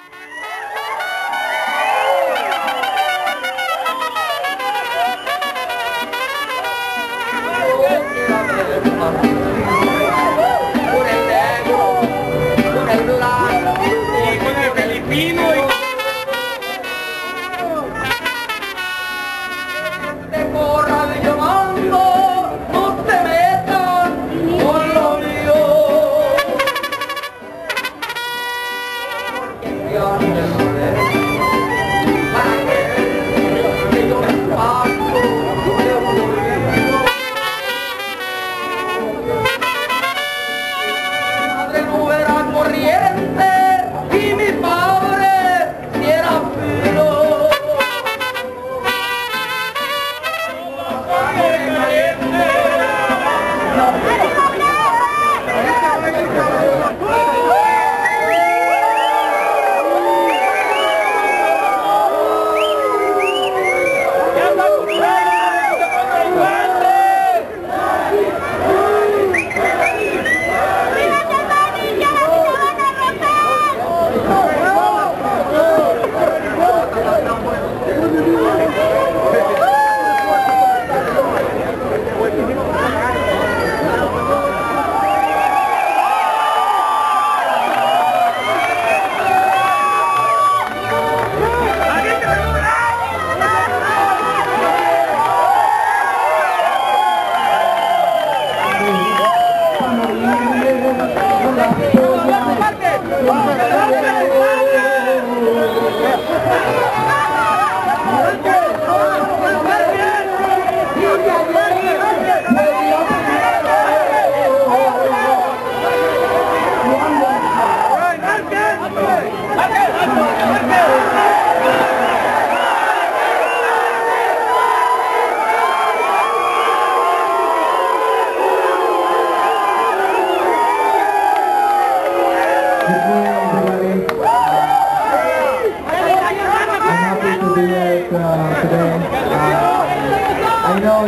I know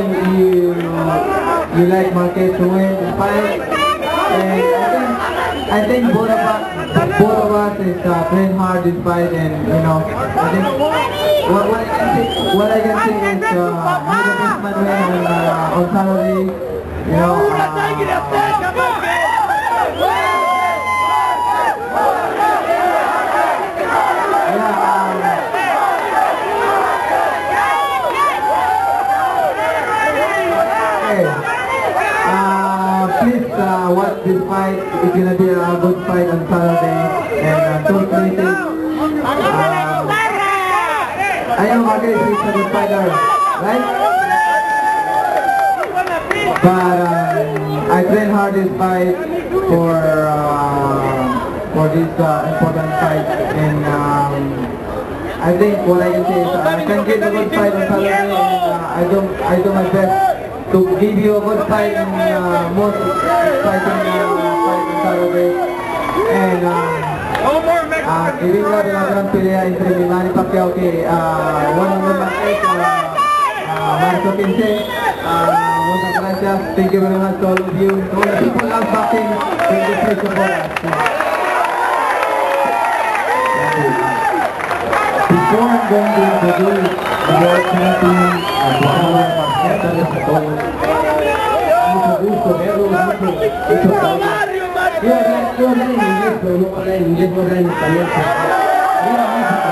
you like Marquez to win the fight, and I think both of us is playing hard this fight, and you know, I think what I can say is may the best man win on Saturday. You know. Please watch this fight. It's gonna be a good fight on Saturday, and don't miss it. I know Marquez is a good fighter, right? But I train hard this fight for this important fight, and I think what I can say is I can get a good fight on Saturday, and I do my best to give you a good fight in most exciting fight on Saturday. And inilah adalah gran pelea entre Manny Pacquiao que one-on-one match Marco Pince. Muchas gracias. Thank you very much to all of you. To all the people love boxing. Thank you for support us. Before I'm going to introduce the world champion of Guatemala, gracias a todos. Mucho gusto verlos, mucho trabajo. Yo hablar en inglés, pero no hablar en inglés, no hablar en español. ¡Viva México!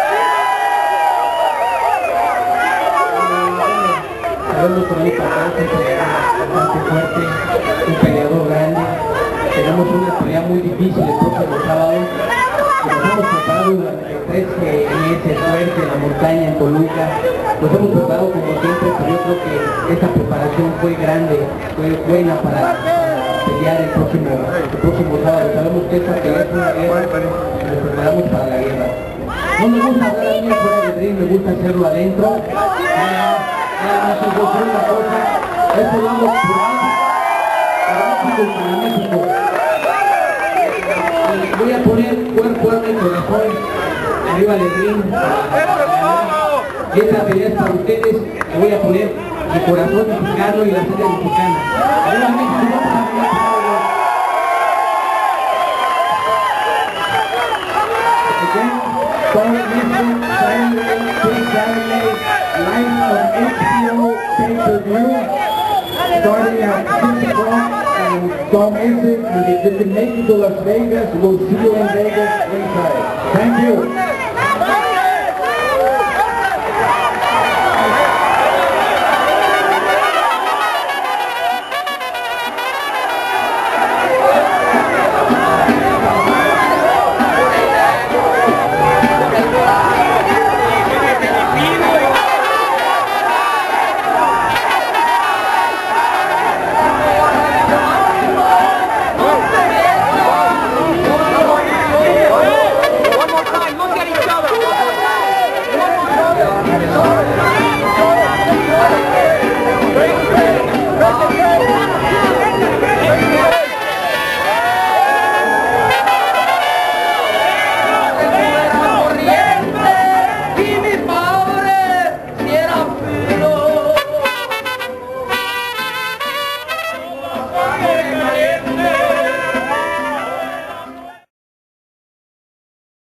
Sabemos por mi papá, es un peleador bastante fuerte, un peleador grande. Tenemos una pelea muy difícil el próximo sábado. Nos hemos preparado durante 3 meses fuerte en la montaña en Toluca. Nos hemos preparado como siempre, pero yo creo que esta preparación fue grande, fue buena para pelear el próximo sábado. Sabemos que esta pelea es una guerra, nos preparamos para la guerra. No me gusta hablar a mí fuera del ring, me gusta hacerlo adentro. Nada más os voy a decir una cosa, esto lo hago por México. Voy a poner cuerpo, alma y corazón arriba del ring. Y esta pelea es para ustedes. Le voy a poner mi corazón mexicano y la sangre mexicana. Arriba México, vamos a pelear. starting at 6 o'clock, and don't miss it. And if you can make it to Las Vegas, we'll see you in Vegas inside. Thank you.